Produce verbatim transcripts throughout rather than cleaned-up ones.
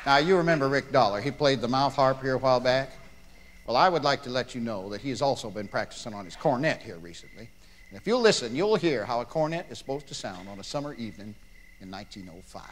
Now, you remember Rick Daller. He played the mouth harp here a while back. Well, I would like to let you know that he has also been practicing on his cornet here recently. And if you'll listen, you'll hear how a cornet is supposed to sound on a summer evening in nineteen oh five.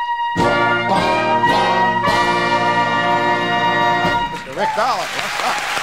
Daller.